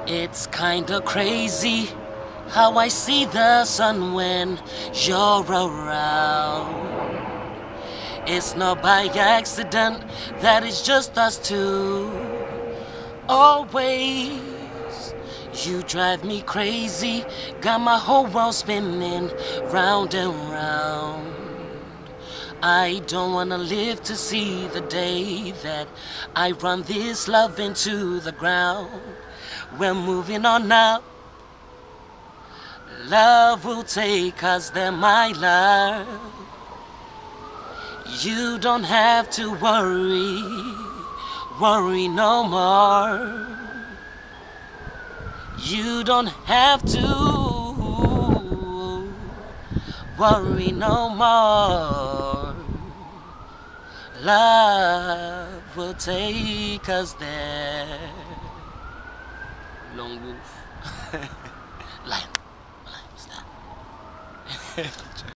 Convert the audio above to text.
It's kinda crazy how I see the sun when you're around. It's not by accident that it's just us two. Always, you drive me crazy, got my whole world spinning round and round. I don't wanna live to see the day that I run this love into the ground. We're moving on now. Love will take us there, my love. You don't have to worry no more. You don't have to worry no more. Love will take us there. Long wolf. Lion, stop.